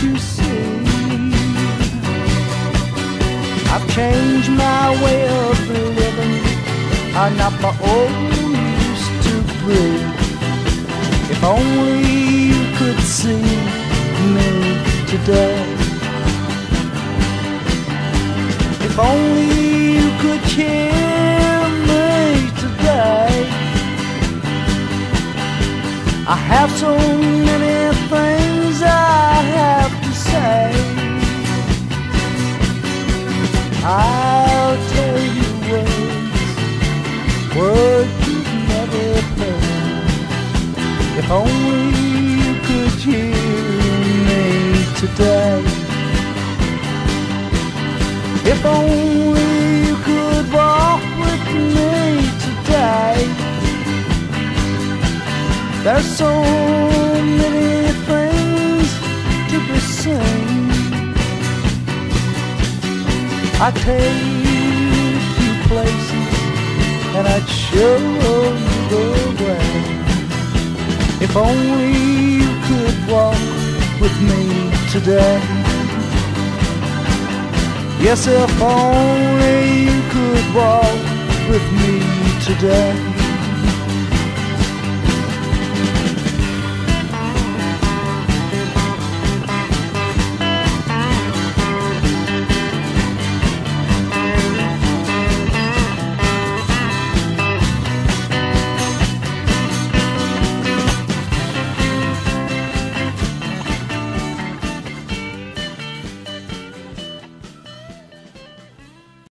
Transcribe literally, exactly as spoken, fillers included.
you see, I've changed my way of living. I'm not my old used to be. If only you could see me today. If only you could hear me today. I have so many things I have to say. I'll tell you words, words you've never heard. If only you could hear me today. If only you could walk with me today. There's so many things to be seen. I'd take you places and I'd show you the way. If only you could walk with me today. Yes, if only you could walk with me today.